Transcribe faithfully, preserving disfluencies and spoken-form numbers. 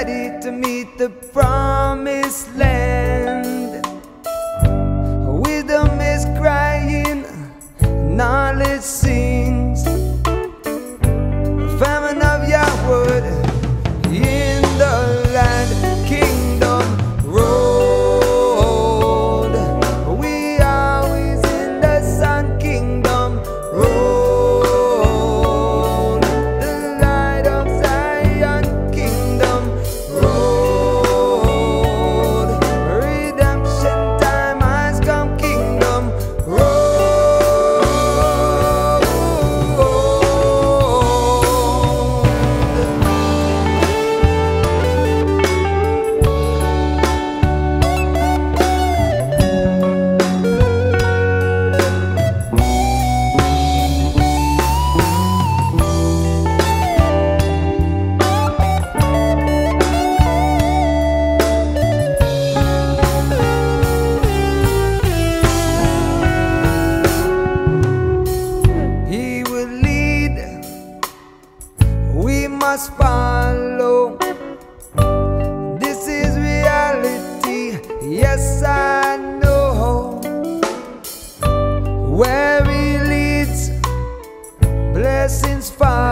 ready to meet the promised land. Wisdom is crying, knowledge sings. Famine of your word in the land. Kingdom road, we always in the sun. Kingdom road, the light of Zion. Kingdom road, redemption time has come. Kingdom road. He will lead, we must follow. This is reality, yes I know. Where he leads, blessings follow.